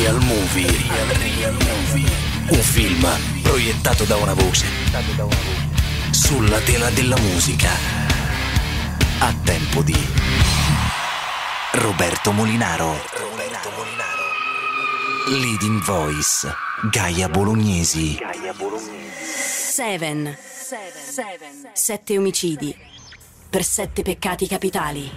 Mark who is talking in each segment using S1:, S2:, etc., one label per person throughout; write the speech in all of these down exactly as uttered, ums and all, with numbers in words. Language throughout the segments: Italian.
S1: Real Movie. Real, Real Movie. Un film proiettato da una voce sulla tela della musica. A tempo di Roberto Molinaro. Roberto Molinaro. Leading voice Gaia Bolognesi.
S2: Seven. Sette omicidi per sette peccati capitali.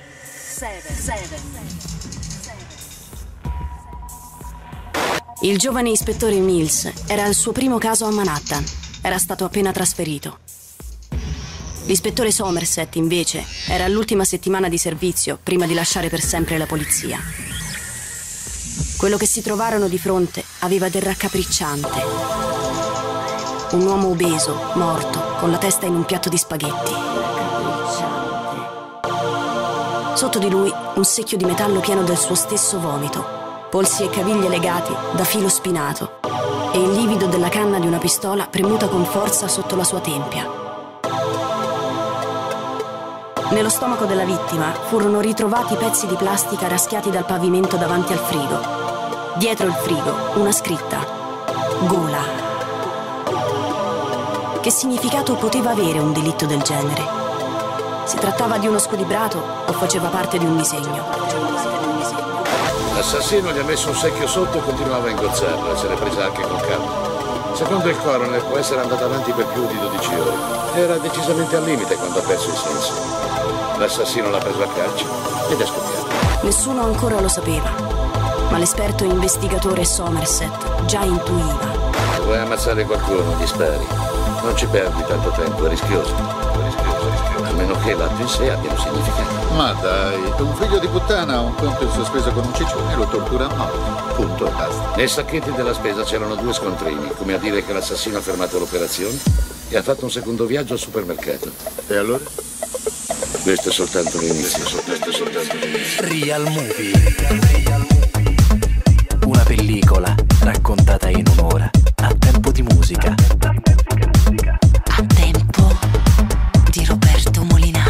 S2: Il giovane ispettore Mills era al suo primo caso a Manhattan. Era stato appena trasferito. L'ispettore Somerset, invece, era all'ultima settimana di servizio prima di lasciare per sempre la polizia. Quello che si trovarono di fronte aveva del raccapricciante. Un uomo obeso, morto, con la testa in un piatto di spaghetti. Sotto di lui un secchio di metallo pieno del suo stesso vomito, polsi e caviglie legati da filo spinato e il livido della canna di una pistola premuta con forza sotto la sua tempia. Nello stomaco della vittima furono ritrovati pezzi di plastica raschiati dal pavimento davanti al frigo. Dietro il frigo una scritta: gola. Che significato poteva avere un delitto del genere? Si trattava di uno squilibrato o faceva parte di un disegno?
S3: L'assassino gli ha messo un secchio sotto e continuava a ingozzarlo e se l'è presa anche con calma. Secondo il coroner può essere andata avanti per più di dodici ore. Era decisamente al limite quando ha perso i sensi. L'assassino l'ha preso a calci ed è scoppiato.
S2: Nessuno ancora lo sapeva, ma l'esperto investigatore Somerset già intuiva.
S3: Se vuoi ammazzare qualcuno, gli spari. Non ci perdi tanto tempo, è rischioso. È rischioso, rischioso. A meno che l'atto in sé abbia un significato.
S4: Ma dai, un figlio di puttana ha un conto in sospeso con un ciccione e lo tortura a morte. Punto e basta.
S3: Nei sacchetti della spesa c'erano due scontrini, come a dire che l'assassino ha fermato l'operazione e ha fatto un secondo viaggio al supermercato.
S4: E allora?
S3: Questo è soltanto l'inizio, soltanto, soltanto l'inizio.
S1: Real Movie. Una pellicola raccontata in un'ora a tempo di musica.
S2: A tempo di Roberto Molinaro.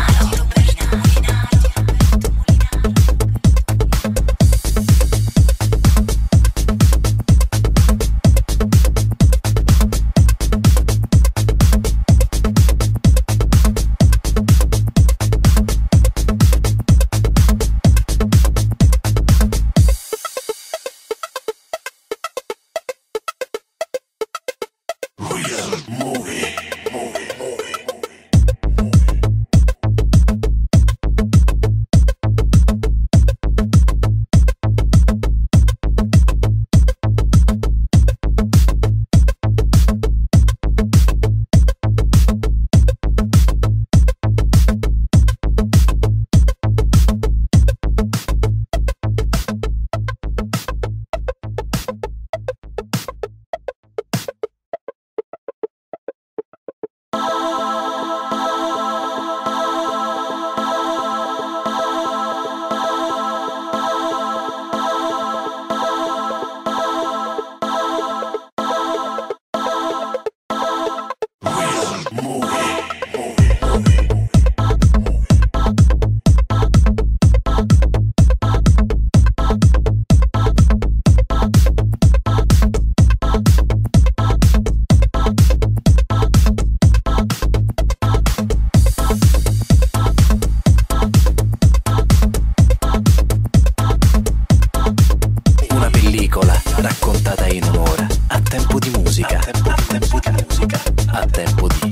S1: Raccontata in un'ora a tempo di musica. A tempo, a tempo di musica. A tempo di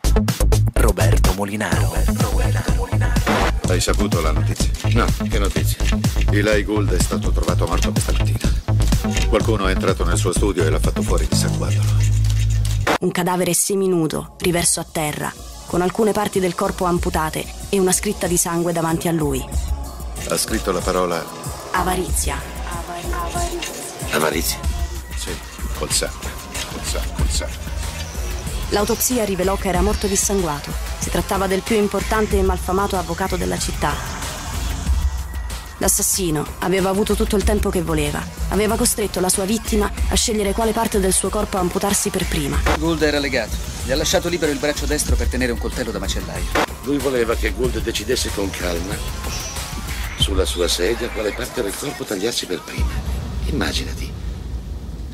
S1: Roberto Molinaro. Roberto Molinaro.
S4: Hai saputo la notizia?
S3: No, che notizia?
S4: Eli Gould è stato trovato morto questa mattina. Qualcuno è entrato nel suo studio e l'ha fatto fuori dissanguandolo.
S2: Un cadavere seminudo, riverso a terra, con alcune parti del corpo amputate e una scritta di sangue davanti a lui.
S4: Ha scritto la parola
S2: Avarizia.
S3: Avarizia?
S4: Sì, col sangue, col sangue, col sangue.
S2: L'autopsia rivelò che era morto dissanguato. Si trattava del più importante e malfamato avvocato della città. L'assassino aveva avuto tutto il tempo che voleva. Aveva costretto la sua vittima a scegliere quale parte del suo corpo amputarsi per prima.
S5: Gould era legato. Gli ha lasciato libero il braccio destro per tenere un coltello da macellaio.
S3: Lui voleva che Gould decidesse con calma, sulla sua sedia, quale parte del corpo tagliarsi per prima. Immaginati,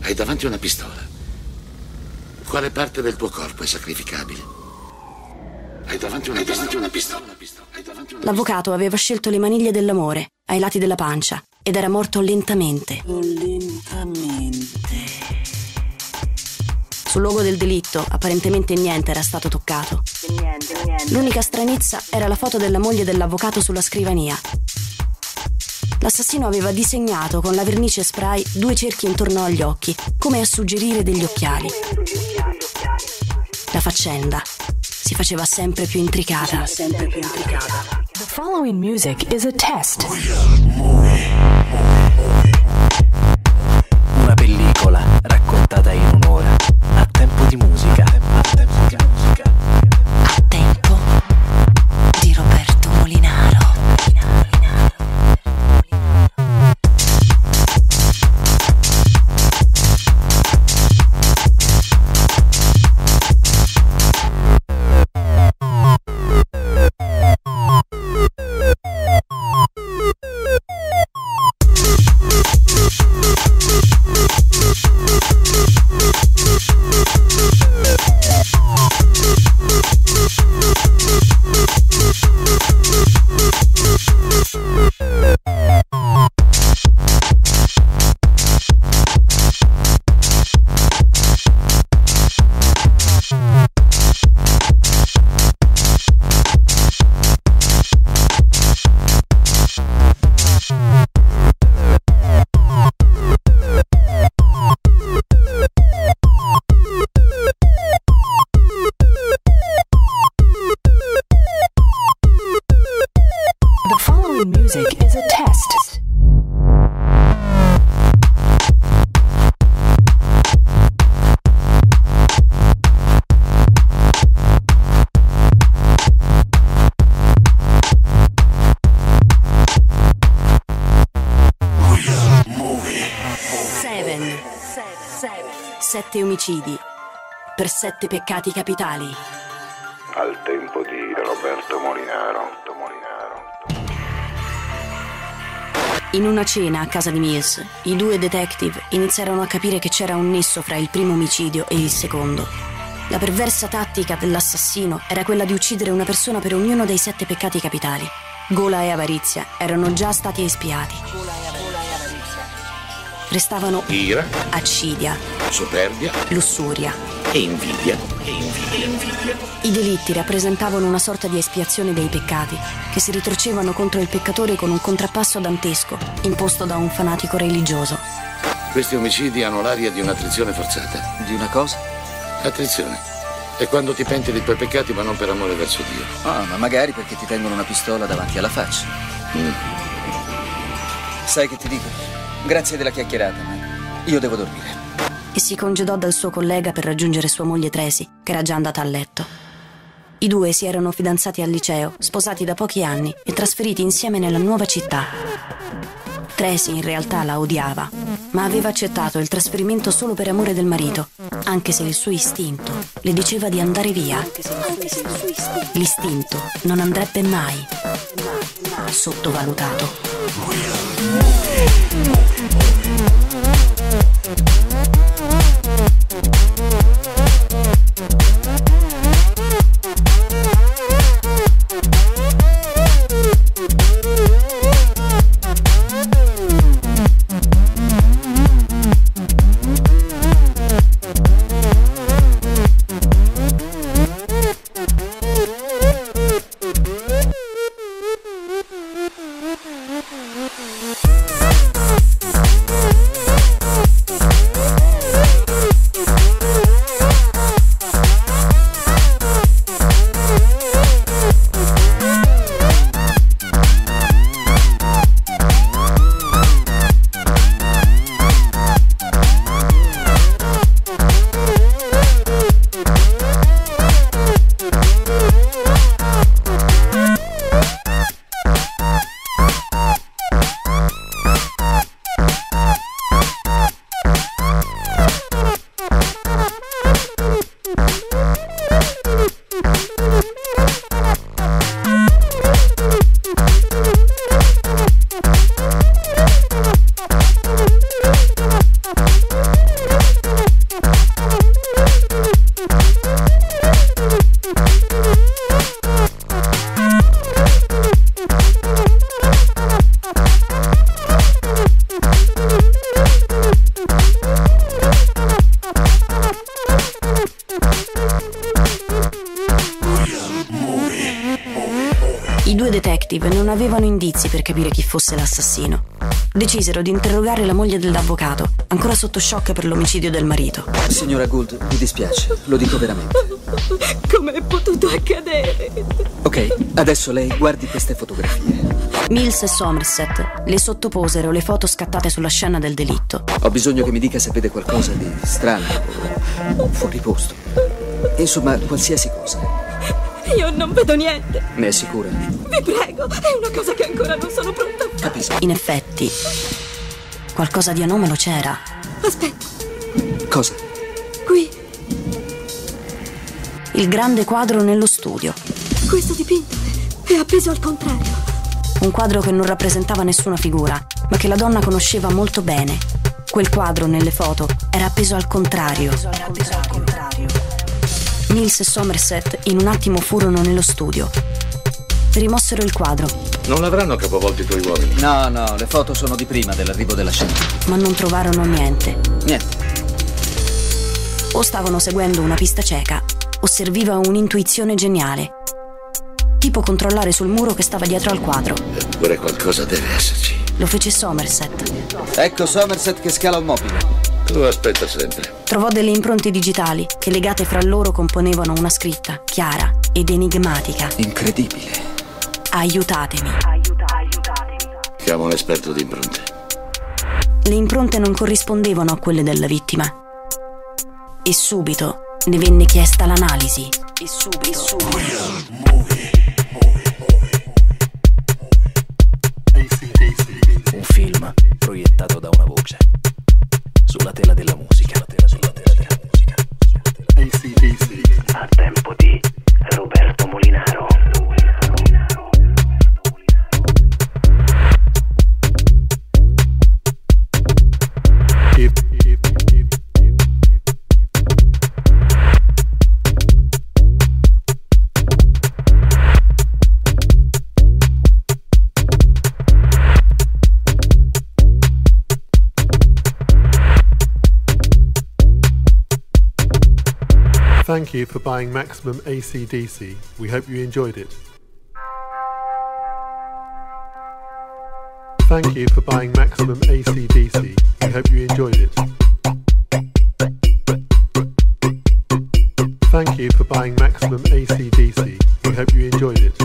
S3: Hai davanti una pistola. Quale parte del tuo corpo è sacrificabile? Hai davanti una, Hai davanti una pistola. Hai davanti una
S2: L'avvocato aveva scelto le maniglie dell'amore ai lati della pancia ed era morto lentamente.
S1: Lentamente.
S2: Sul luogo del delitto apparentemente niente era stato toccato.
S6: Niente, niente.
S2: L'unica stranezza era la foto della moglie dell'avvocato sulla scrivania. L'assassino aveva disegnato con la vernice spray due cerchi intorno agli occhi, come a suggerire degli occhiali. La faccenda si faceva sempre più intricata.
S1: Sempre più intricata.
S7: The following music is a test.
S1: Una pellicola raccontata in un'ora. A tempo di musica. A tempo di musica.
S2: A tempo di Roberto Molinaro.
S7: Music is a test.
S2: Seven. Sette omicidi per sette peccati capitali.
S8: Al tempo di Roberto Molinaro.
S2: In una cena a casa di Mills, i due detective iniziarono a capire che c'era un nesso fra il primo omicidio e il secondo. La perversa tattica dell'assassino era quella di uccidere una persona per ognuno dei sette peccati capitali. Gola e avarizia erano già stati espiati. Restavano
S3: ira,
S2: accidia,
S3: superbia
S2: lussuria
S3: e invidia. E invidia. invidia.
S2: I delitti rappresentavano una sorta di espiazione dei peccati che si ritorcevano contro il peccatore con un contrappasso dantesco imposto da un fanatico religioso.
S3: Questi omicidi hanno l'aria di un'attrizione forzata.
S5: Di una cosa?
S3: Attrizione. È quando ti penti dei tuoi peccati ma non per amore verso Dio.
S5: Ah, ma magari perché ti tengono una pistola davanti alla faccia.
S3: Mm.
S5: Sai che ti dico? Grazie della chiacchierata, ma io devo dormire.
S2: E si congedò dal suo collega per raggiungere sua moglie Tracy, che era già andata a letto. I due si erano fidanzati al liceo, sposati da pochi anni e trasferiti insieme nella nuova città. Tracy in realtà la odiava, ma aveva accettato il trasferimento solo per amore del marito, anche se il suo istinto le diceva di andare via. L'istinto non andrebbe mai sottovalutato. capire chi fosse l'assassino. Decisero di interrogare la moglie dell'avvocato, ancora sotto shock per l'omicidio del marito.
S5: Signora Gould, mi dispiace, lo dico veramente.
S6: Come è potuto accadere?
S5: Ok, adesso lei guardi queste fotografie.
S2: Mills e Somerset le sottoposero le foto scattate sulla scena del delitto.
S5: Ho bisogno che mi dica se vede qualcosa di strano o fuori posto. Insomma, qualsiasi cosa.
S6: Io non vedo niente.
S5: Ne è sicura?
S6: Vi prego, è una cosa che ancora non sono pronta a fare.
S5: Capisco.
S2: In effetti, qualcosa di anomalo c'era.
S6: Aspetta.
S5: Cosa?
S6: Qui.
S2: Il grande quadro nello studio.
S6: Questo dipinto è appeso al contrario.
S2: Un quadro che non rappresentava nessuna figura, ma che la donna conosceva molto bene. Quel quadro nelle foto era appeso al contrario. Era appeso al contrario. Mills e Somerset in un attimo furono nello studio. Rimossero il quadro.
S3: Non l'avranno capovolto i tuoi uomini?
S5: No, no, le foto sono di prima dell'arrivo della scena.
S2: Ma non trovarono niente.
S5: Niente.
S2: O stavano seguendo una pista cieca, o serviva un'intuizione geniale. Tipo controllare sul muro che stava dietro al quadro.
S3: Eppure qualcosa deve esserci.
S2: Lo fece Somerset.
S5: Ecco Somerset che scala un mobile.
S3: Tu aspetta sempre.
S2: Trovò delle impronte digitali che legate fra loro componevano una scritta chiara ed enigmatica.
S5: Incredibile.
S2: Aiutatemi.
S3: Chiamo un esperto di impronte.
S2: Le impronte non corrispondevano a quelle della vittima. E subito ne venne chiesta l'analisi. E subito. E subito.
S1: Un film proiettato da una voce sulla tela della musica. Sulla tela della musica.
S8: A C D C. A tempo di Roberto Molinaro.
S9: Thank you for buying Maximum A C D C. We hope you enjoyed it. Thank you for buying Maximum A C D C. We hope you enjoyed it. Thank you for buying Maximum A C D C. We hope you enjoyed it.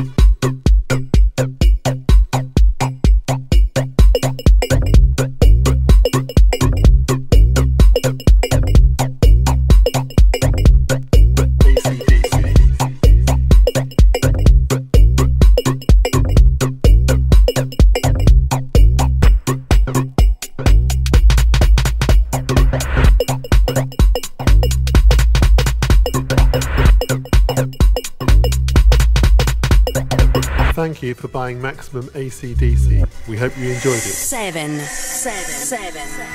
S9: Thank you for buying Maximum A C D C. We hope you enjoyed it.
S2: Seven. Seven.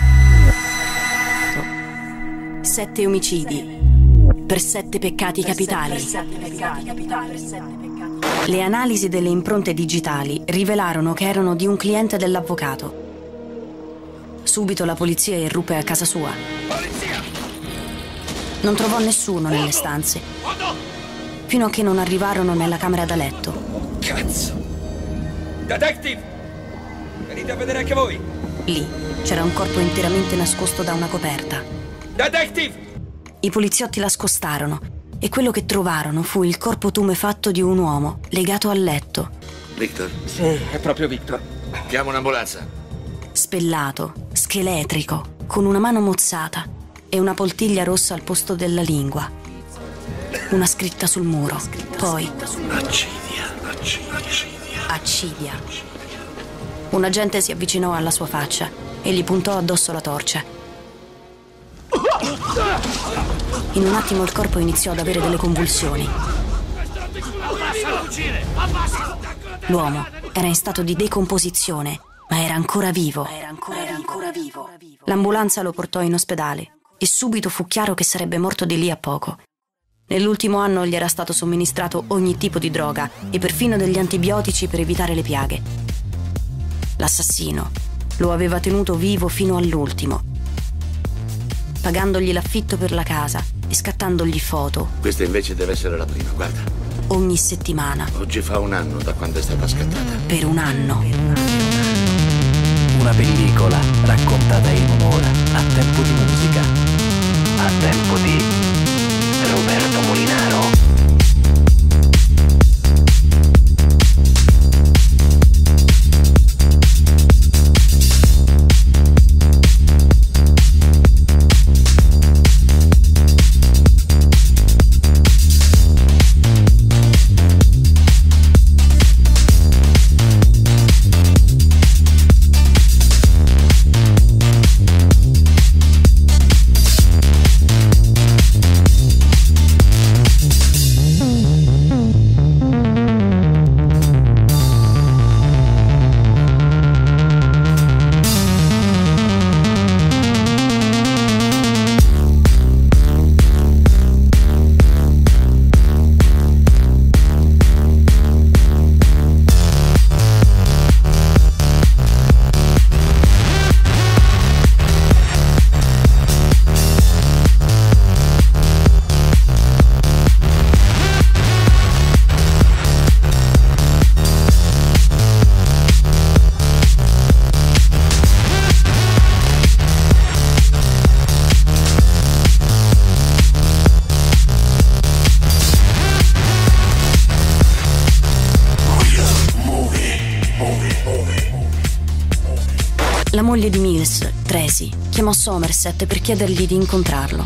S2: Seven. Sette omicidi. Per sette peccati capitali. Le analisi delle impronte digitali rivelarono che erano di un cliente dell'avvocato. Subito la polizia irruppe a casa sua. Non trovò nessuno nelle stanze, fino a che non arrivarono nella camera da letto.
S5: Cazzo! Detective! Venite a vedere anche voi!
S2: Lì c'era un corpo interamente nascosto da una coperta.
S5: Detective!
S2: I poliziotti la scostarono e quello che trovarono fu il corpo tumefatto di un uomo legato al letto.
S3: Victor?
S5: Sì, è proprio Victor.
S3: Chiamo un'ambulanza.
S2: Spellato, scheletrico, con una mano mozzata e una poltiglia rossa al posto della lingua. Una scritta sul muro. Poi
S3: Accidia, accidia, accidia.
S2: Accidia. Un agente si avvicinò alla sua faccia e gli puntò addosso la torcia. In un attimo il corpo iniziò ad avere delle convulsioni. L'uomo era in stato di decomposizione, ma era ancora vivo. Era ancora, era ancora vivo. L'ambulanza lo portò in ospedale e subito fu chiaro che sarebbe morto di lì a poco. Nell'ultimo anno gli era stato somministrato ogni tipo di droga e perfino degli antibiotici per evitare le piaghe. L'assassino lo aveva tenuto vivo fino all'ultimo, pagandogli l'affitto per la casa e scattandogli foto.
S3: Questa invece deve essere la prima, guarda.
S2: ogni settimana.
S3: Oggi fa un anno da quando è stata scattata.
S2: Per un anno.
S1: Una pellicola raccontata in un'ora, a tempo di musica, a tempo di Roberto Molinaro.
S2: La moglie di Mills, Tracy, chiamò Somerset per chiedergli di incontrarlo.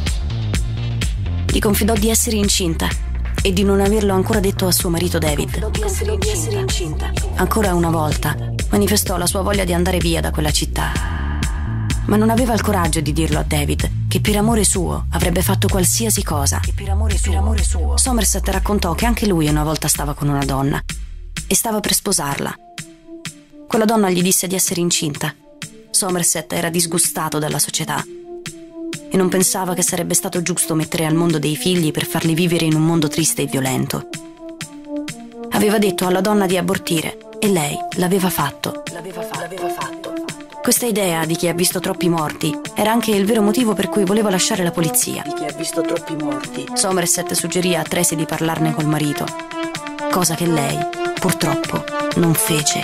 S2: Gli confidò di essere incinta e di non averlo ancora detto a suo marito David. Ancora una volta manifestò la sua voglia di andare via da quella città. Ma non aveva il coraggio di dirlo a David, che per amore suo avrebbe fatto qualsiasi cosa. Per amore suo. Per amore suo. Somerset raccontò che anche lui una volta stava con una donna e stava per sposarla. Quella donna gli disse di essere incinta. Somerset era disgustato dalla società e non pensava che sarebbe stato giusto mettere al mondo dei figli per farli vivere in un mondo triste e violento. Aveva detto alla donna di abortire e lei l'aveva fatto. L'aveva fatto. L'aveva fatto. Questa idea di chi ha visto troppi morti era anche il vero motivo per cui voleva lasciare la polizia. Di chi ha visto troppi morti. Somerset suggerì a Tracy di parlarne col marito, cosa che lei, purtroppo, non fece.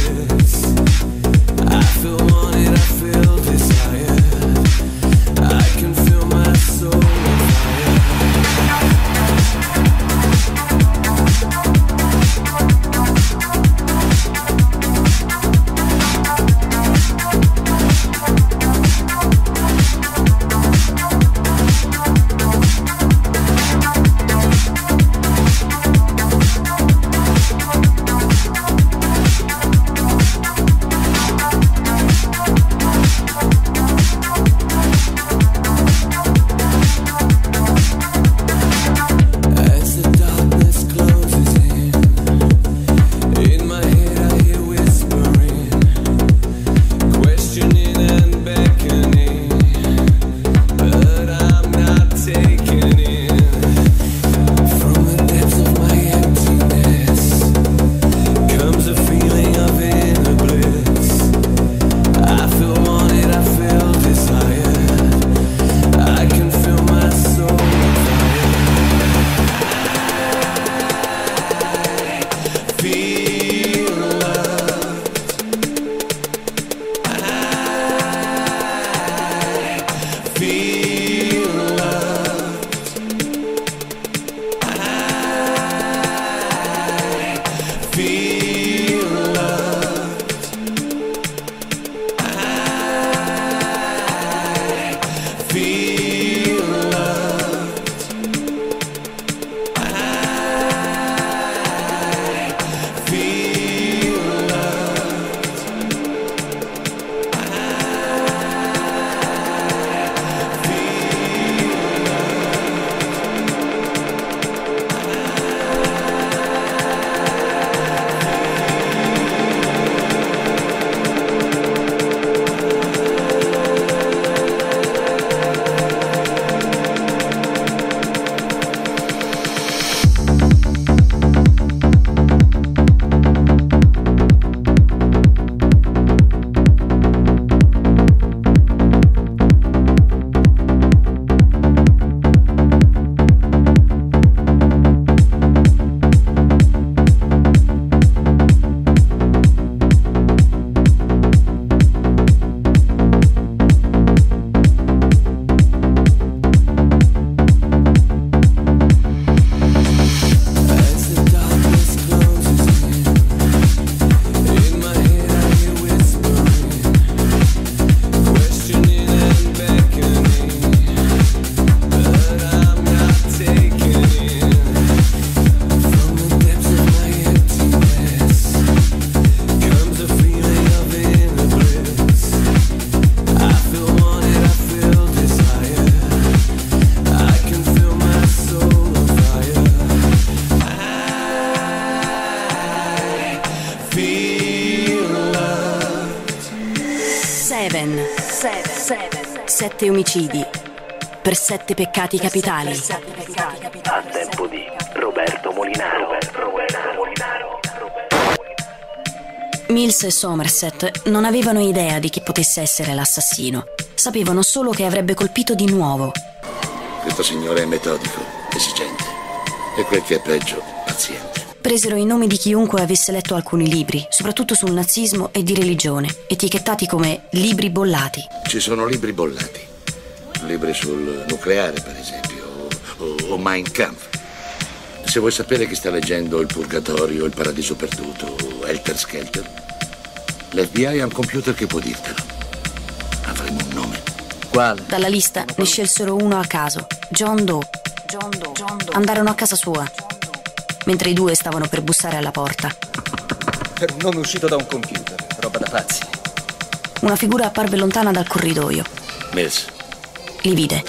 S10: I
S2: sette omicidi, per sette peccati capitali.
S8: A tempo di Roberto Molinaro. Roberto Molinaro.
S2: Mills e Somerset non avevano idea di chi potesse essere l'assassino. Sapevano solo che avrebbe colpito di nuovo.
S3: Questo signore è metodico, esigente e quel che è peggio, paziente.
S2: Presero i nomi di chiunque avesse letto alcuni libri, soprattutto sul nazismo e di religione, etichettati come libri bollati.
S3: Ci sono libri bollati, libri sul nucleare per esempio, o, o Mein Kampf. Se vuoi sapere chi sta leggendo Il Purgatorio, Il Paradiso Perduto o Helter Skelter, l'F B I ha un computer che può dirtelo. Avremo un nome.
S5: Quale?
S2: Dalla lista ne scelsero uno a caso, John Doe. John Doe. John Doe. Andarono a casa sua, mentre i due stavano per bussare alla porta.
S5: Per un nome uscito da un computer, roba da pazzi.
S2: Una figura apparve lontana dal corridoio.
S3: Mills.
S2: Li vide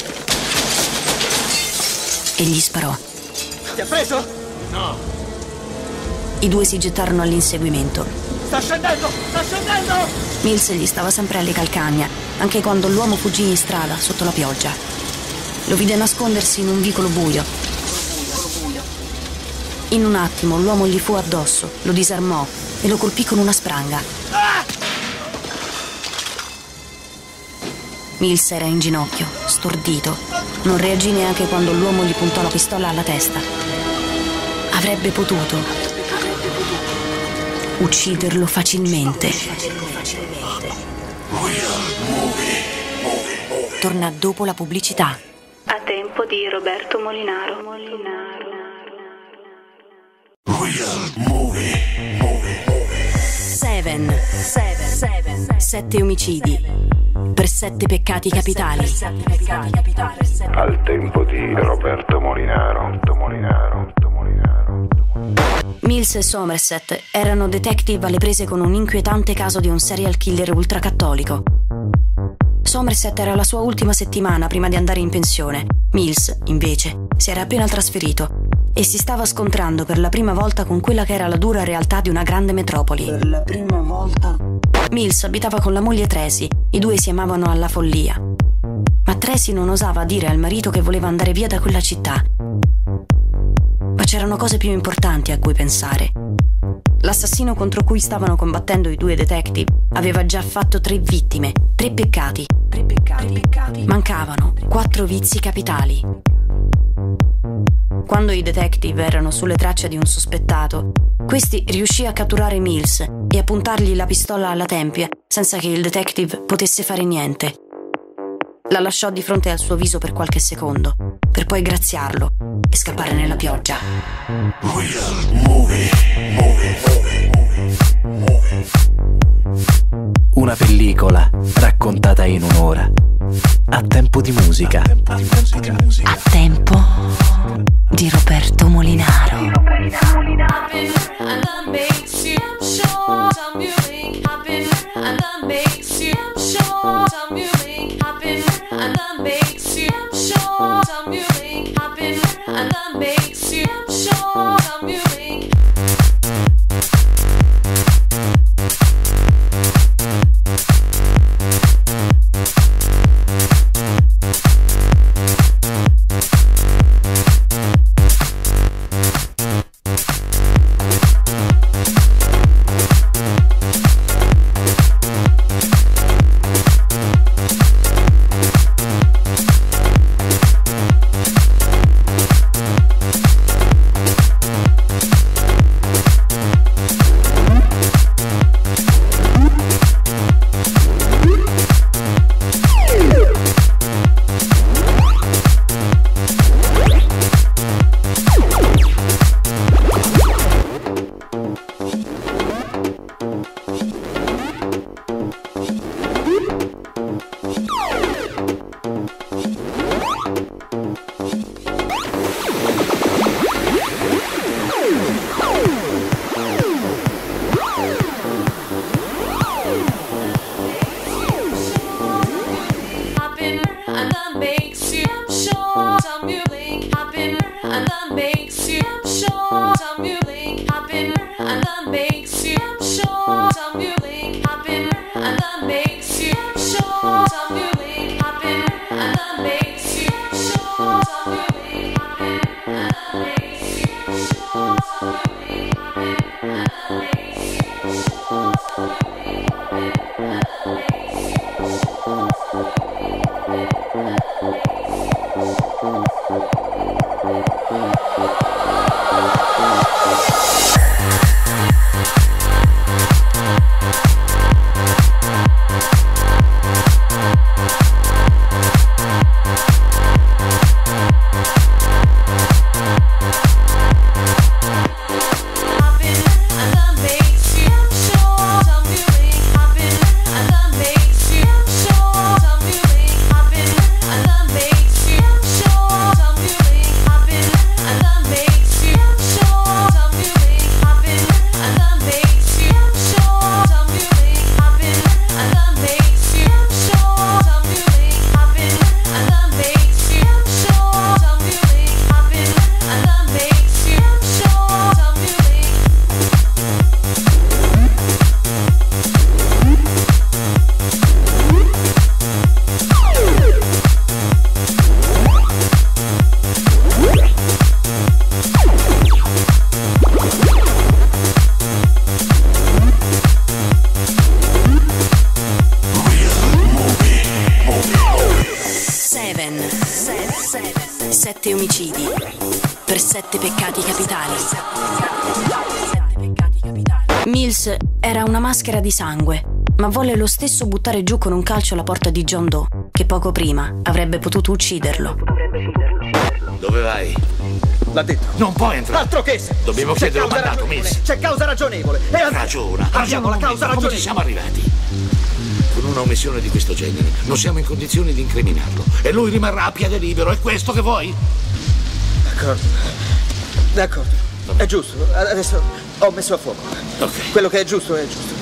S2: e gli sparò.
S5: Ti ha preso?
S3: No.
S2: I due si gettarono all'inseguimento.
S5: Sta scendendo! Sta scendendo!
S2: Mills gli stava sempre alle calcagna, anche quando l'uomo fuggì in strada sotto la pioggia. Lo vide nascondersi in un vicolo buio. In un attimo l'uomo gli fu addosso, lo disarmò e lo colpì con una spranga. Mills era in ginocchio, stordito. Non reagì neanche quando l'uomo gli puntò la pistola alla testa. Avrebbe potuto ucciderlo facilmente. Torna dopo la pubblicità.
S10: A tempo di Roberto Molinaro. Molinaro.
S2: Seven. Seven. Sette omicidi per sette peccati capitali.
S11: Al tempo di Roberto Molinaro. Molinaro. Molinaro.
S2: Mills e Somerset erano detective alle prese con un inquietante caso di un serial killer ultracattolico. Somerset era la sua ultima settimana prima di andare in pensione. Mills, invece, si era appena trasferito e si stava scontrando per la prima volta con quella che era la dura realtà di una grande metropoli.
S5: Per la prima volta.
S2: Mills abitava con la moglie Tracy, i due si amavano alla follia. Ma Tracy non osava dire al marito che voleva andare via da quella città. Ma c'erano cose più importanti a cui pensare. L'assassino contro cui stavano combattendo i due detective aveva già fatto tre vittime, tre peccati. Tre peccati. Mancavano quattro vizi capitali. Quando i detective erano sulle tracce di un sospettato, questi riuscì a catturare Mills e a puntargli la pistola alla tempia senza che il detective potesse fare niente. La lasciò di fronte al suo viso per qualche secondo, per poi graziarlo e scappare nella pioggia.
S1: Una pellicola raccontata in un'ora. A tempo di musica.
S2: A tempo di Roberto Molinaro.
S12: Makes you sure, time you blink, happen
S2: Sette omicidi per sette peccati capitali. Mills era una maschera di sangue, ma volle lo stesso buttare giù con un calcio la porta di John Doe, che poco prima avrebbe potuto ucciderlo.
S3: Dove vai?
S12: L'ha detto.
S3: Non puoi entrare.
S12: Altro che se.
S3: Dobbiamo chiedere un mandato, Mills.
S12: C'è causa ragionevole. E al...
S3: Ragiona.
S12: Abbiamo la causa ragionevole.
S3: Come ci siamo arrivati? Con una omissione di questo genere non siamo in condizioni di incriminarlo e lui rimarrà a piede libero. È questo che vuoi?
S12: D'accordo. D'accordo. È giusto. Adesso ho messo a fuoco.
S3: Ok.
S12: Quello che è giusto è giusto.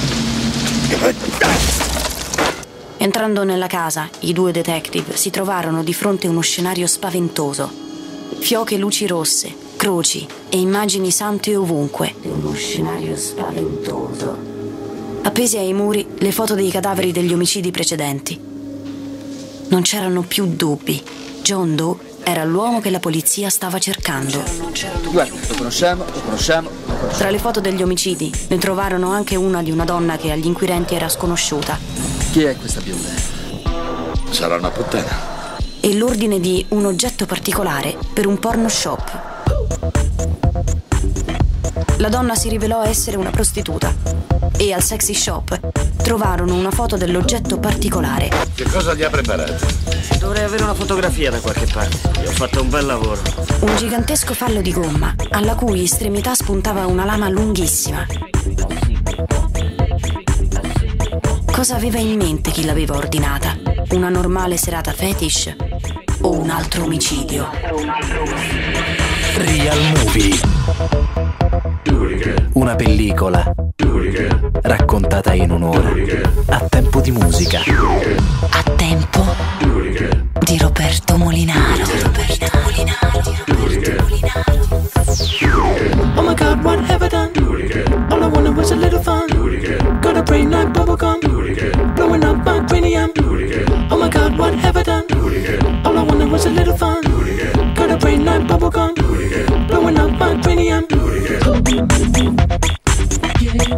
S2: Entrando nella casa, i due detective si trovarono di fronte a uno scenario spaventoso. Fioche luci rosse, croci e immagini sante ovunque. Uno scenario spaventoso. Appesi ai muri le foto dei cadaveri degli omicidi precedenti. Non c'erano più dubbi. John Doe era l'uomo che la polizia stava cercando.
S5: Guarda, lo conosciamo, lo conosciamo, lo conosciamo.
S2: Tra le foto degli omicidi ne trovarono anche una di una donna che agli inquirenti era sconosciuta.
S5: Chi è questa bionda?
S3: Sarà una puttana.
S2: E l'ordine di un oggetto particolare per un porno shop. La donna si rivelò essere una prostituta e al sexy shop trovarono una foto dell'oggetto particolare.
S3: Che cosa gli ha preparato?
S13: Dovrei avere una fotografia da qualche parte. Gli ho fatto un bel lavoro.
S2: Un gigantesco fallo di gomma alla cui estremità spuntava una lama lunghissima. Cosa aveva in mente chi l'aveva ordinata? Una normale serata fetish o un altro omicidio?
S1: Real Movie. Una pellicola raccontata in un'ora a tempo di musica.
S2: A tempo di Roberto Molinaro. Roberto Molinaro. Roberto Molinaro.
S14: Oh my God, what have I done? All I wanted was a little fun. Got a brain like bubblegum, blowing up my cranium. Oh my God, what have I done? All I wanted was a little fun. Got a brain like bubblegum, blowing up my cranium. Yeah.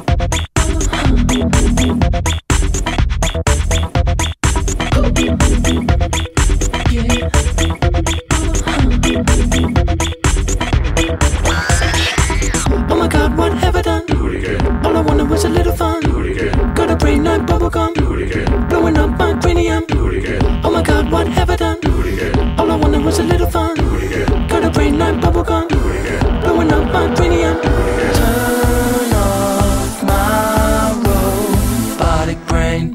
S14: Oh my God, what have I done? All I wanted was a little fun. Got a brain like bubblegum, blowing up my cranium. Oh my God, what have I done? All I wanted was a little fun. Got a brain like bubblegum, blowing up my cranium. Turn off my robotic brain.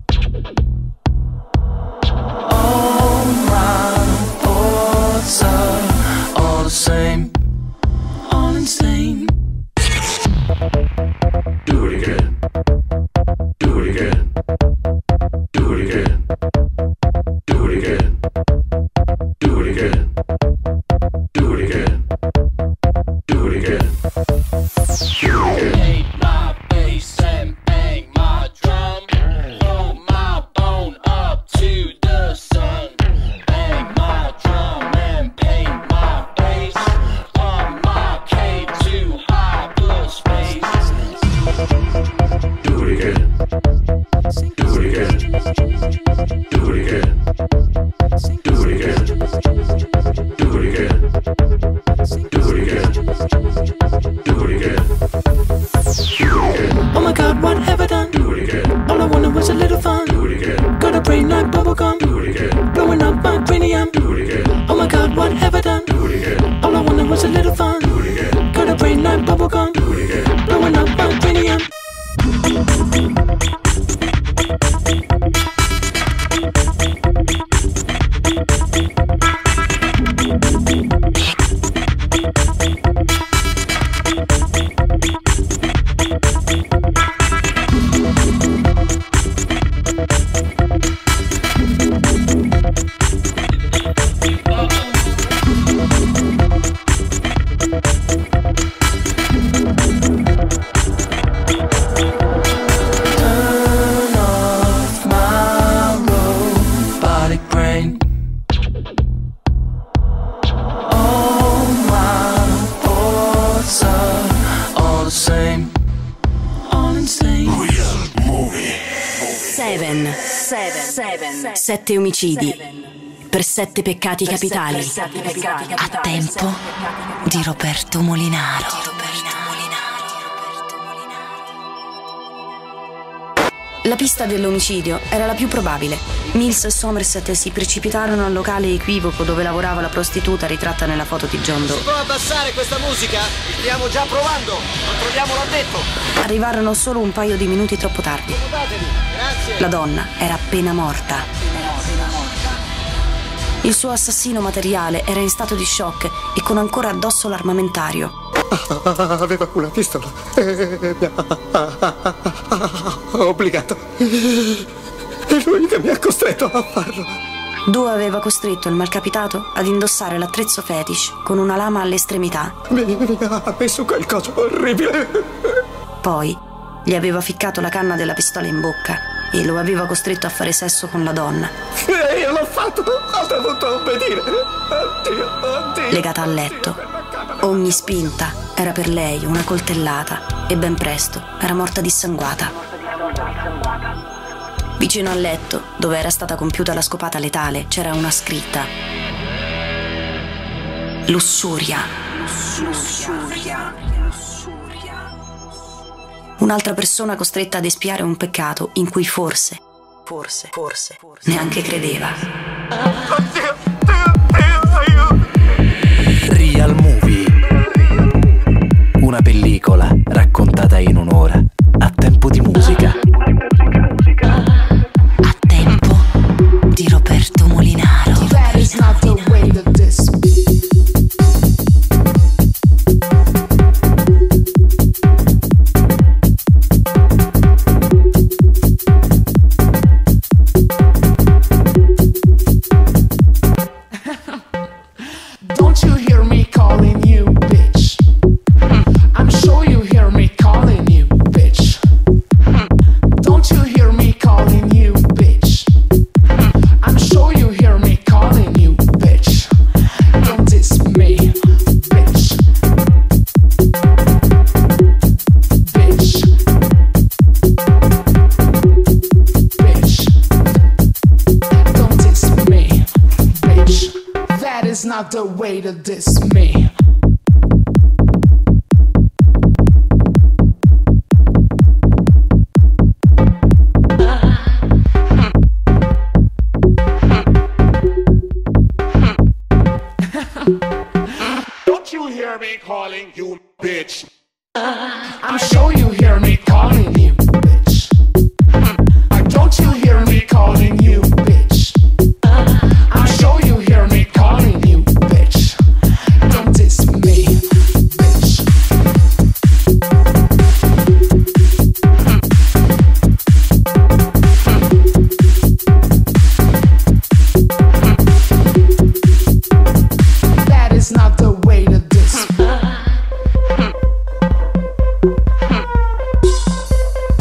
S14: All my thoughts are all the same, all insane. Do it again. Do it again. Do it again. Do it again. Do it again. Do it again. Do it again. Hate my bass and bang my drum. Throw my bone up to the sun. Bang my drum. Oh my God, what have I done? Do it again. All I wanted was a little fun. Do it again. Got a brain like bubblegum. Do it again. Blowing up my cranium.
S2: Sette omicidi per sette peccati capitali. A tempo di Roberto Molinaro. La pista dell'omicidio era la più probabile. Mills e Somerset si precipitarono al locale equivoco dove lavorava la prostituta ritratta nella foto di John Doe.
S12: Si può abbassare questa musica? Stiamo già provando. Non troviamo l'addetto.
S2: Arrivarono solo un paio di minuti troppo tardi.
S12: Grazie.
S2: La donna era appena morta. Il suo assassino materiale era in stato di shock e con ancora addosso l'armamentario.
S15: Aveva una pistola e mi ha obbligato. È lui che mi ha costretto a farlo.
S2: Doe aveva costretto il malcapitato ad indossare l'attrezzo fetish con una lama all'estremità.
S15: Mi, mi ha messo qualcosa orribile.
S2: Poi gli aveva ficcato la canna della pistola in bocca e lo aveva costretto a fare sesso con la donna.
S15: E io l'ho fatto, ho dovuto obbedire. Oddio, oddio.
S2: Legata al letto. Ogni spinta era per lei una coltellata e ben presto era morta dissanguata. Vicino al letto, dove era stata compiuta la scopata letale, c'era una scritta. Lussuria. Lussuria. Un'altra persona costretta ad espiare un peccato in cui forse, forse, forse, forse neanche credeva.
S15: Oddio, Dio, aiuto.
S1: Real Movie. Una pellicola raccontata in un'ora a tempo di musica.
S2: A tempo di Roberto Molinaro.
S14: That is not the way that this Don't you hear me calling you, bitch? I'm sure you hear me calling you, bitch. Don't you hear me calling you, bitch? I'm sure you hear me calling you, bitch. Don't diss me, bitch. Bitch. Bitch. Don't diss me, bitch. That is not the way to diss me.
S11: Don't you hear me calling you, bitch?
S14: I'm sure you hear me calling you, bitch. Don't you hear me calling you, bitch? I'm sure you hear me calling you, bitch. Don't diss me, bitch. That is not the way to diss me.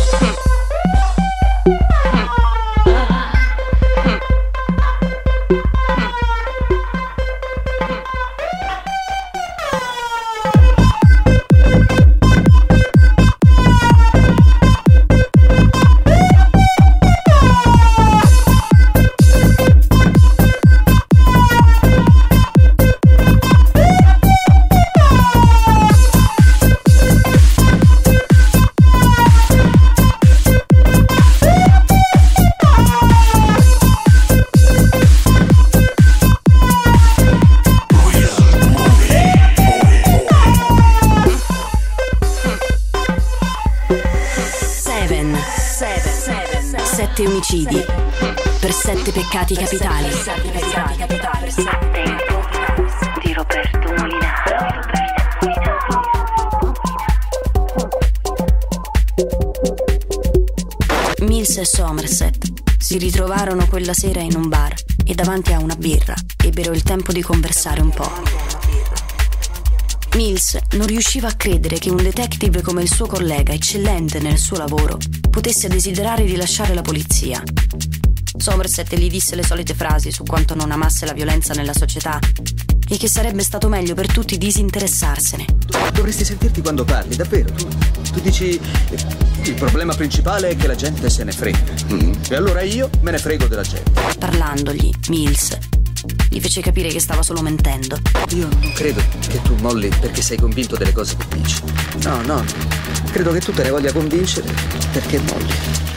S2: Sette omicidi per sette peccati capitali.
S10: Di Roberto Molinaro.
S2: Mills e Somerset si ritrovarono quella sera in un bar e davanti a una birra ebbero il tempo di conversare un po'. Mills non riusciva a credere che un detective come il suo collega, eccellente nel suo lavoro, potesse desiderare di lasciare la polizia. Somerset gli disse le solite frasi su quanto non amasse la violenza nella società e che sarebbe stato meglio per tutti disinteressarsene.
S5: Dovresti sentirti quando parli, davvero. Tu, tu dici il problema principale è che la gente se ne frega. Mm. E allora io me ne frego della gente.
S2: Parlandogli, Mills gli fece capire che stava solo mentendo.
S5: Io non credo che tu molli perché sei convinto delle cose che dici. No, no. Credo che tu te ne voglia convincere perché molli.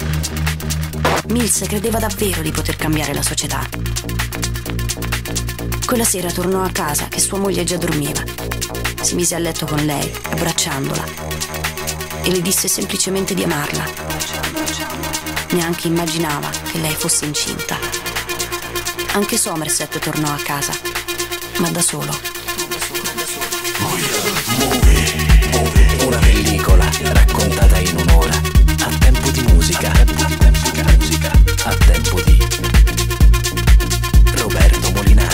S2: Mills credeva davvero di poter cambiare la società. Quella sera tornò a casa che sua moglie già dormiva. Si mise a letto con lei, abbracciandola, e le disse semplicemente di amarla. Neanche immaginava che lei fosse incinta. Anche Somerset tornò a casa, ma da solo.
S1: Una pellicola raccontata in un'ora, a tempo di musica, a tempo di Roberto Molinaro.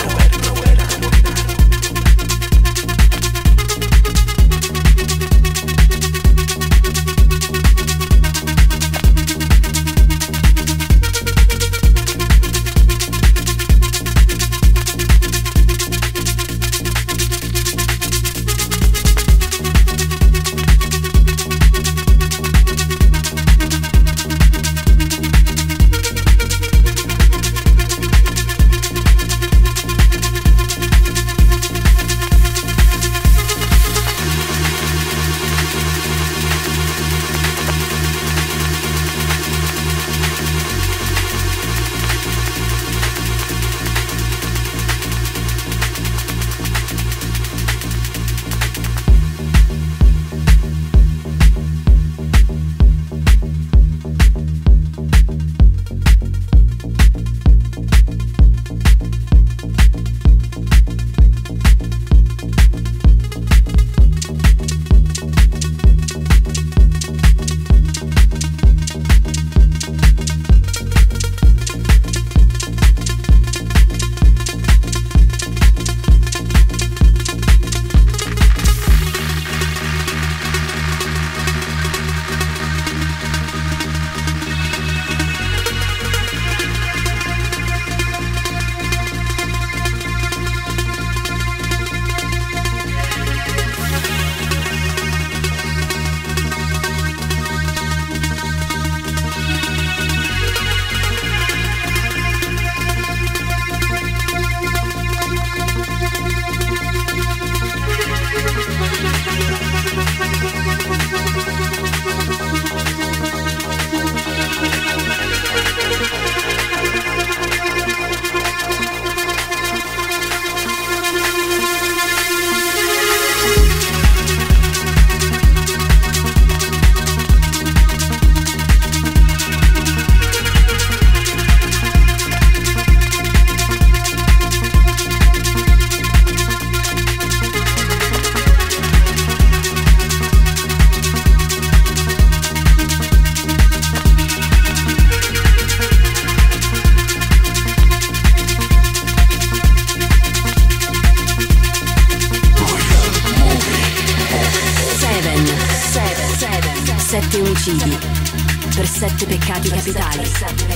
S2: Sette omicidi per sette peccati capitali.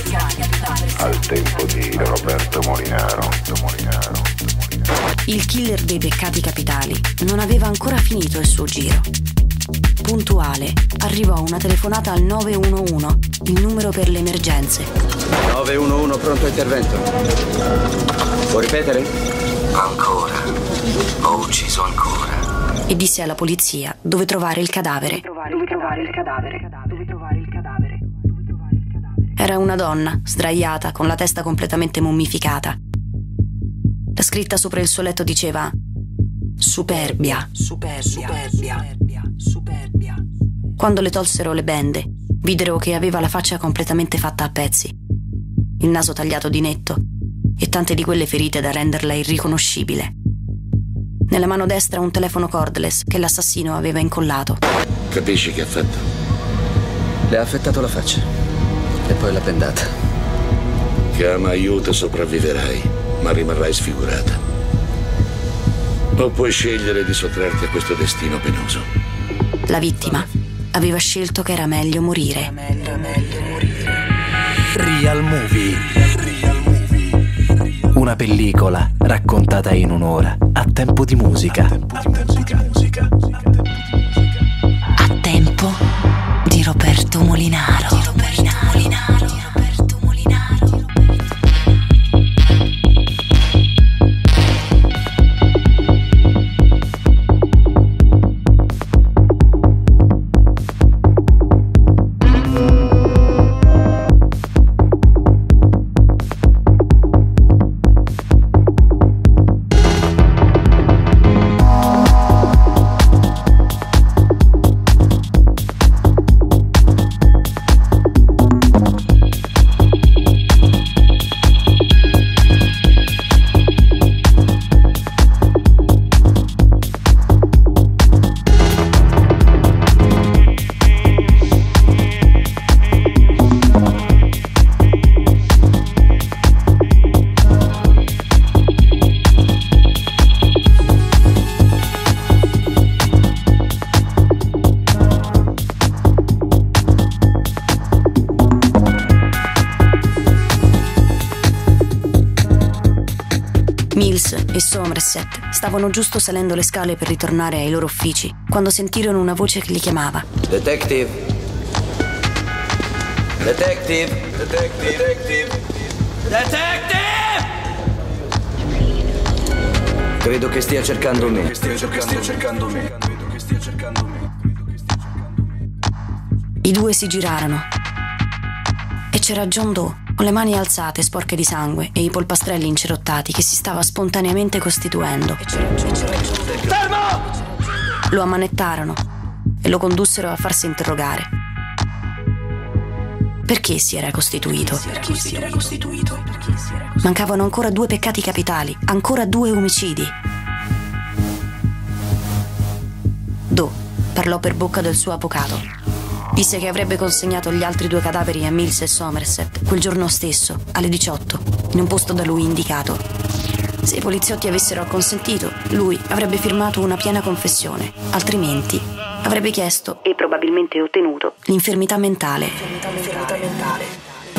S16: Al tempo di Roberto Molinaro.
S2: Il killer dei peccati capitali non aveva ancora finito il suo giro. Puntuale, arrivò una telefonata al nove uno uno, il numero per le emergenze.
S5: nove uno uno, pronto intervento. Può ripetere?
S1: Ancora. Ho ucciso ancora.
S2: E disse alla polizia dove trovare il cadavere.
S6: Dove trovare il cadavere? Dove trovare il cadavere?
S2: Era una donna, sdraiata, con la testa completamente mummificata. La scritta sopra il suo letto diceva: Superbia, superbia, superbia, superbia. Quando le tolsero le bende, videro che aveva la faccia completamente fatta a pezzi. il naso tagliato di netto e tante di quelle ferite da renderla irriconoscibile. Nella mano destra un telefono cordless che l'assassino aveva incollato.
S3: Capisci che ha fatto?
S5: Le ha affettato la faccia e poi l'ha bendata.
S3: Chiama aiuto e sopravviverai, ma rimarrai sfigurata. O puoi scegliere di sottrarti a questo destino penoso.
S2: La vittima aveva scelto che era meglio morire.
S1: Meglio, meglio morire. Real Movie. Una pellicola raccontata in un'ora a tempo di musica. A tempo di musica.
S2: A tempo di Roberto Molinaro. Di Roberto Molinaro. Di Roberto Molinaro. Mills e Somerset stavano giusto salendo le scale per ritornare ai loro uffici quando sentirono una voce che li chiamava.
S5: Detective. Detective. Detective. Detective. Detective! Credo che stia cercando me. Che stia cercando, cercando me. Credo che stia cercando me.
S2: I due si girarono e c'era John Doe con le mani alzate sporche di sangue e i polpastrelli incerottati che si stava spontaneamente costituendo.
S5: Fermo!
S2: Lo ammanettarono e lo condussero a farsi interrogare. Perché si era costituito?
S1: Perché si era costituito?
S2: Mancavano ancora due peccati capitali, ancora due omicidi. Doe parlò per bocca del suo avvocato. Disse che avrebbe consegnato gli altri due cadaveri a Mills e Somerset quel giorno stesso, alle diciotto, in un posto da lui indicato. Se i poliziotti avessero acconsentito, lui avrebbe firmato una piena confessione, altrimenti avrebbe chiesto, e probabilmente ottenuto, l'infermità mentale. L'infermità mentale.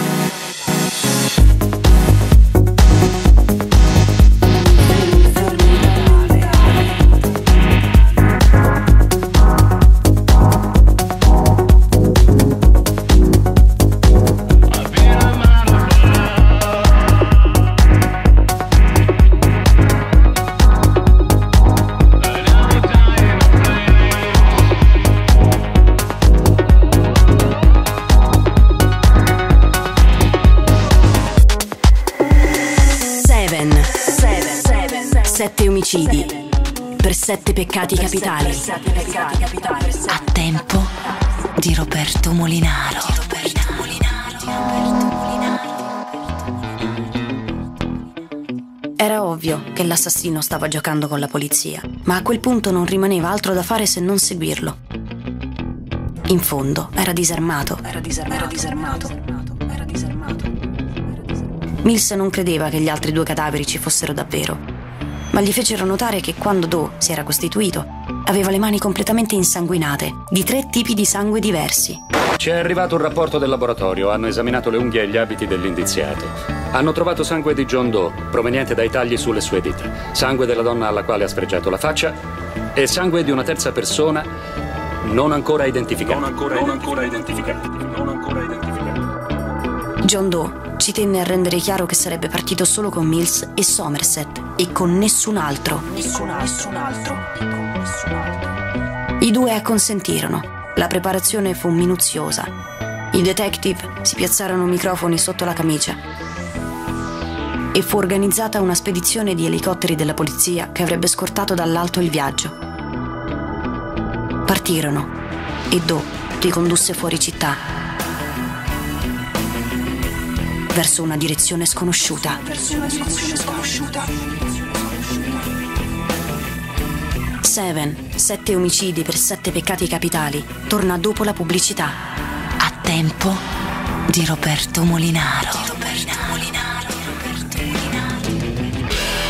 S2: Sette omicidi per sette peccati capitali. A tempo di Roberto Molinaro. Era ovvio che l'assassino stava giocando con la polizia, ma a quel punto non rimaneva altro da fare se non seguirlo. In fondo era disarmato. Era disarmato. Era disarmato. Era disarmato. Mills non credeva che gli altri due cadaveri ci fossero davvero, ma gli fecero notare che quando Doe si era costituito aveva le mani completamente insanguinate, di tre tipi di sangue diversi.
S17: Ci è arrivato un rapporto del laboratorio, hanno esaminato le unghie e gli abiti dell'indiziato. Hanno trovato sangue di John Doe, proveniente dai tagli sulle sue dita, sangue della donna alla quale ha sfregiato la faccia e sangue di una terza persona non ancora identificata. Non ancora, non ancora identificata. Non ancora identificata.
S2: John Doe ci tenne a rendere chiaro che sarebbe partito solo con Mills e Somerset e con nessun altro. Nessun altro. Nessun altro. Nessun altro. I due acconsentirono. La preparazione fu minuziosa. I detective si piazzarono microfoni sotto la camicia e fu organizzata una spedizione di elicotteri della polizia che avrebbe scortato dall'alto il viaggio. Partirono e Doe li condusse fuori città. verso una direzione sconosciuta. Seven, sette omicidi per sette peccati capitali, torna dopo la pubblicità. A tempo di Roberto Molinaro. Di Roberto Molinaro. Roberto Molinaro.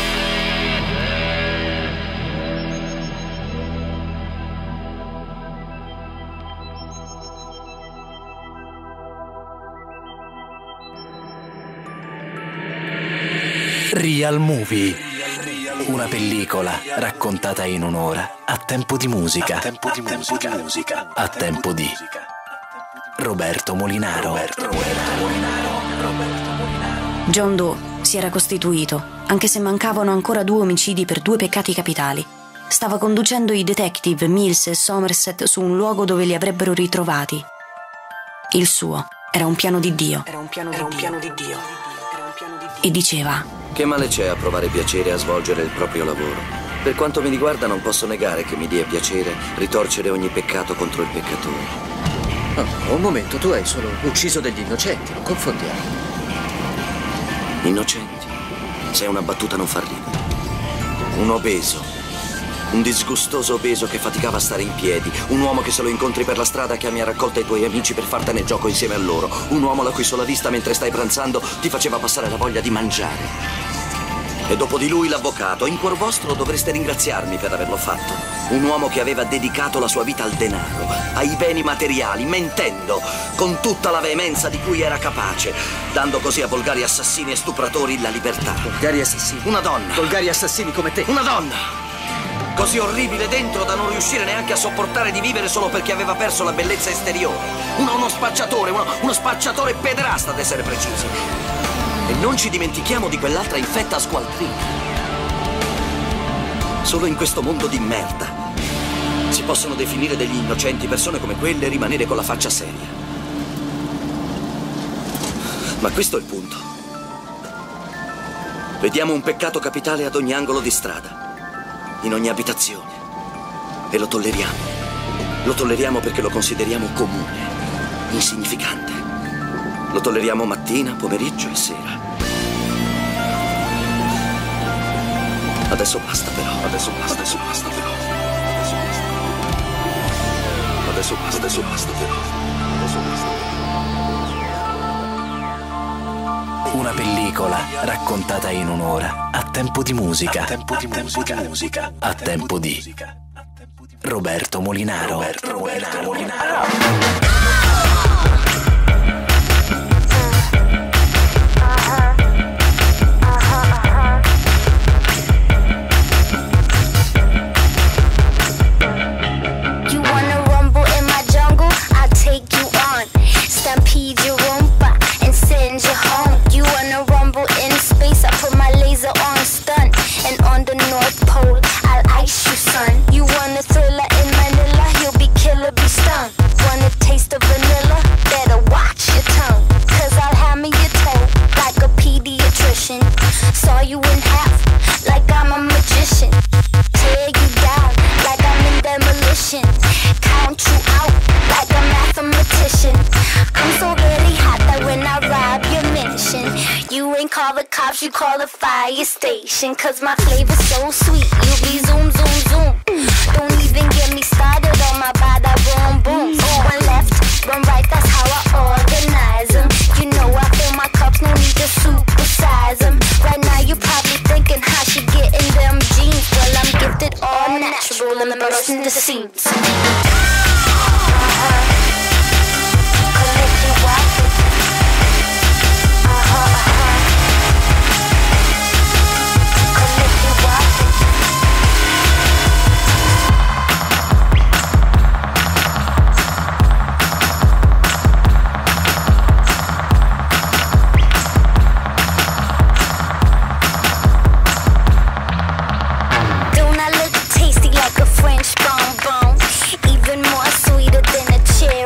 S1: Real Movie. Una pellicola raccontata in un'ora a tempo di musica. A tempo di musica. A tempo di Roberto Molinaro. Roberto Molinaro.
S2: John Doe si era costituito, anche se mancavano ancora due omicidi per due peccati capitali. Stava conducendo i detective Mills e Somerset su un luogo dove li avrebbero ritrovati. Il suo era un piano di Dio. Era un piano di, era un piano di Dio. E diceva:
S18: che male c'è a provare piacere a svolgere il proprio lavoro? Per quanto mi riguarda non posso negare che mi dia piacere ritorcere ogni peccato contro il peccatore.
S5: Oh, un momento, tu hai solo ucciso degli innocenti, non confondiamo.
S18: Innocenti? Sei una battuta non far ridere. Un obeso. Un disgustoso obeso che faticava a stare in piedi. Un uomo che se lo incontri per la strada chiami a raccolta i tuoi amici per fartene gioco insieme a loro. Un uomo la cui sola vista mentre stai pranzando ti faceva passare la voglia di mangiare. E dopo di lui l'avvocato. In cuor vostro dovreste ringraziarmi per averlo fatto. Un uomo che aveva dedicato la sua vita al denaro, ai beni materiali, mentendo con tutta la veemenza di cui era capace, dando così a volgari assassini e stupratori la libertà.
S5: Volgari assassini?
S18: Una donna.
S5: Volgari assassini come te?
S18: Una donna! Così orribile dentro da non riuscire neanche a sopportare di vivere solo perché aveva perso la bellezza esteriore. Uno, uno spacciatore, uno, uno spacciatore pederasta ad essere precisi. E non ci dimentichiamo di quell'altra infetta squaltrina. Solo in questo mondo di merda si possono definire degli innocenti persone come quelle e rimanere con la faccia seria. Ma questo è il punto. Vediamo un peccato capitale ad ogni angolo di strada, in ogni abitazione, e lo tolleriamo. Lo tolleriamo perché lo consideriamo comune, insignificante. Lo tolleriamo mattina, pomeriggio e sera. Adesso basta però, adesso basta, adesso basta però. Adesso basta. Adesso basta, adesso basta però. Adesso basta.
S1: Una pellicola raccontata in un'ora a tempo di musica. A tempo di musica. A tempo di Roberto Molinaro. Roberto Molinaro.
S19: You call the fire station, cause my flavor's so sweet. You be zoom, zoom, zoom. Don't even get me started on my bada boom, boom. One left, one right, that's how I organize them. You know I fill my cups, no need to supersize them. Right now you're probably thinking how she getting them jeans. Well, I'm gifted all natural and bursting the seams. French bonbon, even more sweeter than a cherry.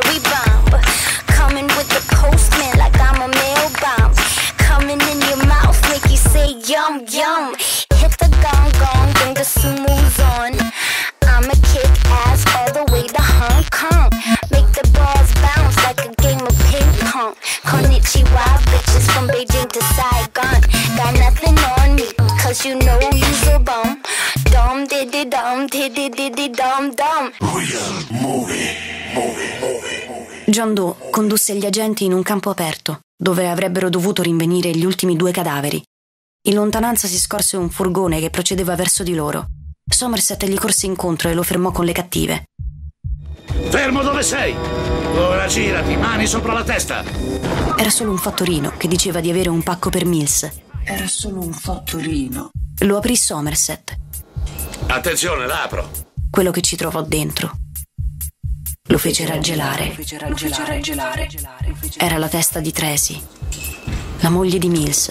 S19: dum diddy dum diddy diddy dum dum.
S1: Real movie, movie, movie.
S2: John Doe condusse gli agenti in un campo aperto, dove avrebbero dovuto rinvenire gli ultimi due cadaveri. In lontananza si scorse un furgone che procedeva verso di loro. Somerset gli corse incontro e lo fermò con le cattive.
S3: Fermo dove sei! Ora girati, mani sopra la testa!
S2: Era solo un fattorino che diceva di avere un pacco per Mills.
S20: Era solo un fattorino.
S2: Lo aprì Somerset.
S3: Attenzione, l'apro!
S2: Quello che ci trovò dentro lo fece raggelare.
S20: Lo fece raggelare.
S2: Era la testa di Tracy, la moglie di Mills.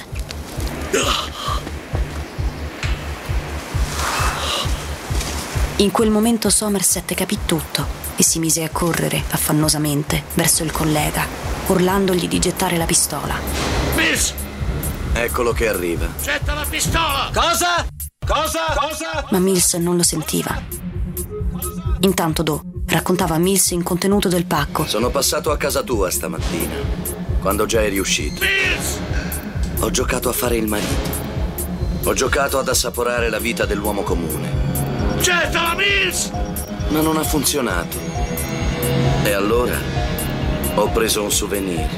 S2: In quel momento Somerset capì tutto e si mise a correre affannosamente verso il collega, urlandogli di gettare la pistola.
S3: Mills!
S18: Eccolo che arriva.
S3: Getta la pistola!
S12: Cosa? Cosa? Cosa?
S2: Ma Mills non lo sentiva. Intanto Doe raccontava a Mills il contenuto del pacco.
S18: Sono passato a casa tua stamattina, quando già eri uscito.
S3: Mills!
S18: Ho giocato a fare il marito. Ho giocato ad assaporare la vita dell'uomo comune.
S3: Gettala, Mills!
S18: Ma non ha funzionato. E allora ho preso un souvenir.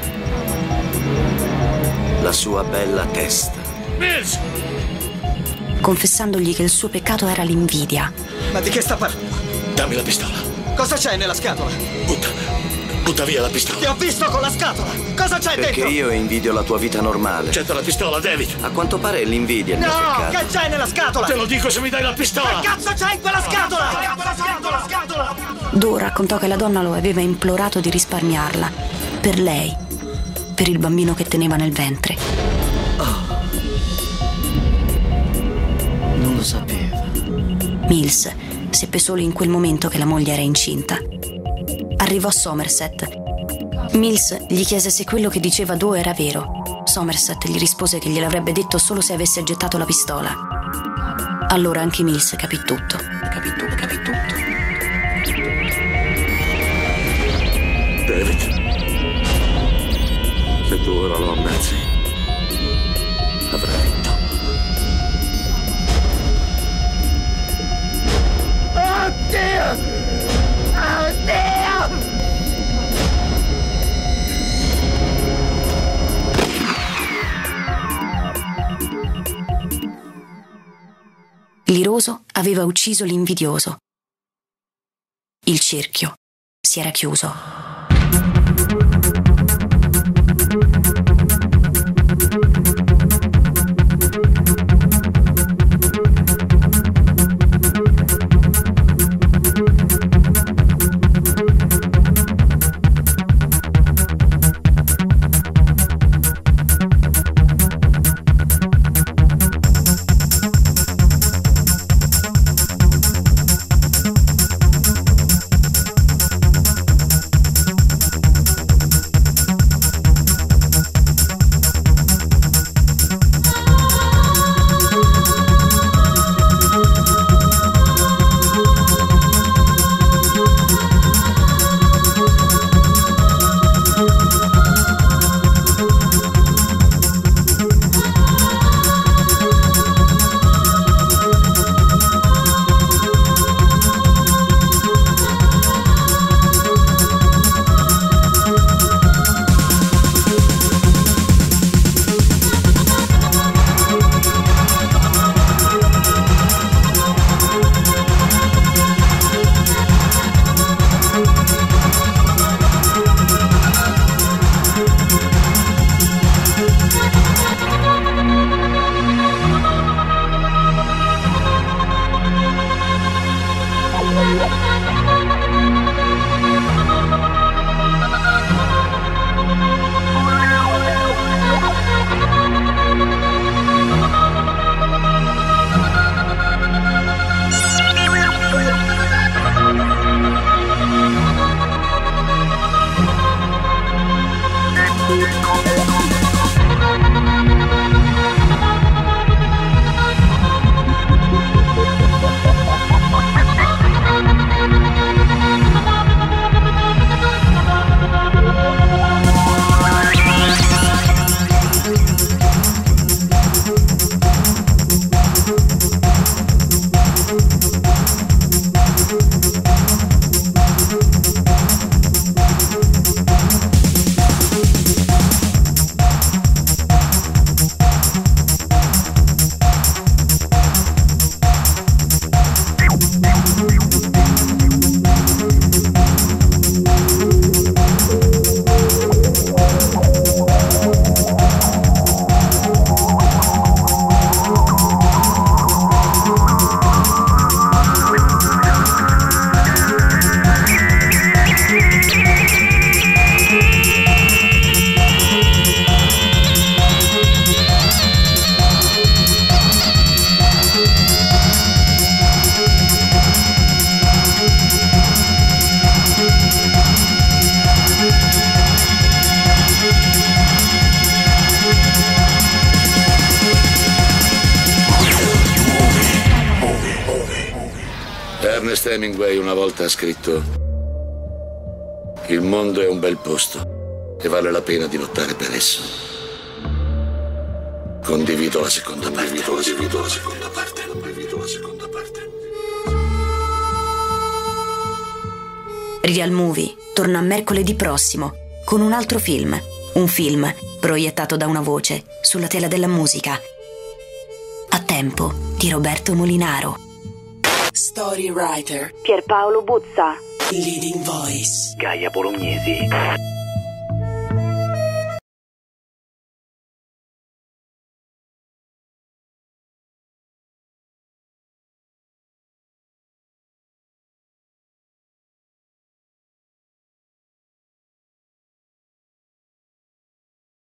S18: La sua bella testa.
S3: Mills!
S2: Confessandogli che il suo peccato era l'invidia.
S12: Ma di che sta parlando?
S3: Dammi la pistola.
S12: Cosa c'è nella scatola?
S3: Butta. Butta via la pistola.
S12: Ti ho visto con la scatola. Cosa c'è
S18: Perché
S12: dentro?
S18: io invidio la tua vita normale.
S3: Getta la pistola, David.
S18: A quanto pare l'invidia è il mio
S12: No,
S18: peccato.
S12: che c'è nella scatola?
S3: Te lo dico se mi dai la pistola.
S12: Che cazzo c'è in quella scatola? Quella scatola, scatola.
S2: Doe raccontò che la donna lo aveva implorato di risparmiarla. Per lei. Per il bambino che teneva nel ventre.
S18: Oh. Non lo sapeva.
S2: Mills seppe solo in quel momento che la moglie era incinta. Arrivò Somerset. Mills gli chiese se quello che diceva Doe era vero. Somerset gli rispose che gliel'avrebbe detto solo se avesse gettato la pistola. Allora anche Mills capì tutto. Capì tutto, capì tutto.
S3: David, se tu ora lo ammazzi, avrai vinto.
S11: Oddio! Oddio!
S2: L'iroso aveva ucciso l'invidioso. Il cerchio si era chiuso.
S3: Ernest Hemingway una volta ha scritto: il mondo è un bel posto e vale la pena di lottare per esso. Condivido la seconda parte. Condivido la seconda parte. Condivido la seconda parte.
S2: Real Movie torna mercoledì prossimo con un altro film. Un film proiettato da una voce sulla tela della musica. A tempo di Roberto Molinaro.
S20: Story writer
S10: Pierpaolo Buzza.
S20: Leading voice
S8: Gaia Bolognesi.